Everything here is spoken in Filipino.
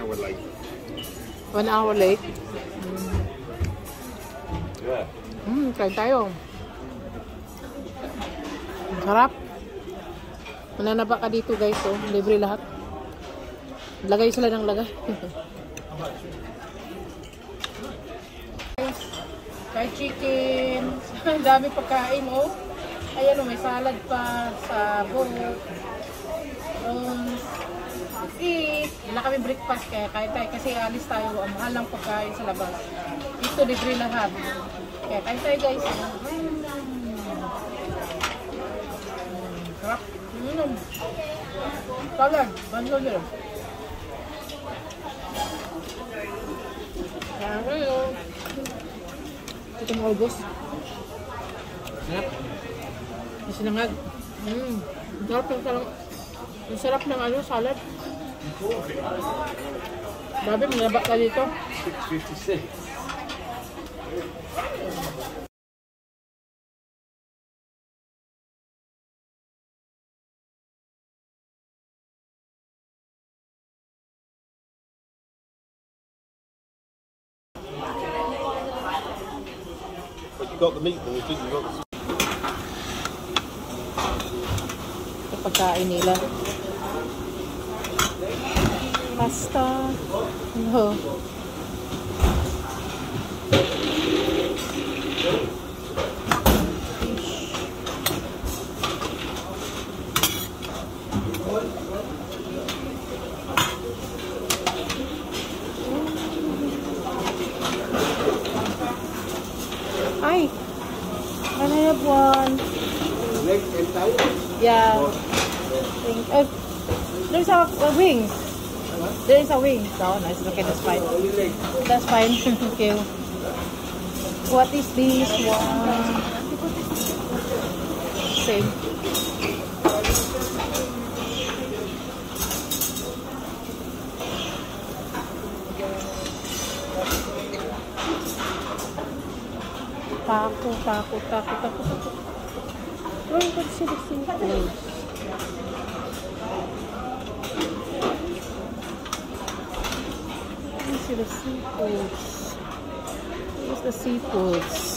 hour late. 1 hour late? Yeah. Kain tayo. Sarap. Mananaba ka dito guys, oh. Libre lahat. Lagay sila ng lagay. Fried chicken. Ang dami pagkain, oh. Ayan, oh, may salad pa, sabon. Wala kami breakfast kaya kain tayo kasi alis tayo. Ang mahal lang pagkain sa labas. Dito libre lahat. Kaya kain tayo guys. Sarap. Salad. Banyo nyo. Ito mga ubos. Sarap. Masinangag. Ang sarap ng salad. Babi, manaba ka dito. 6.56. But you got the meatballs, didn't you? Ito pagkain nila. Pasta. Ano? Ay! Can I have one? Yeah. There's a wings. There is a wing. Oh, nice. Okay, that's fine. That's fine. Thank you. What is this one? Same. Taco. Where is the seafood? See the seafoods. Here's the seafoods.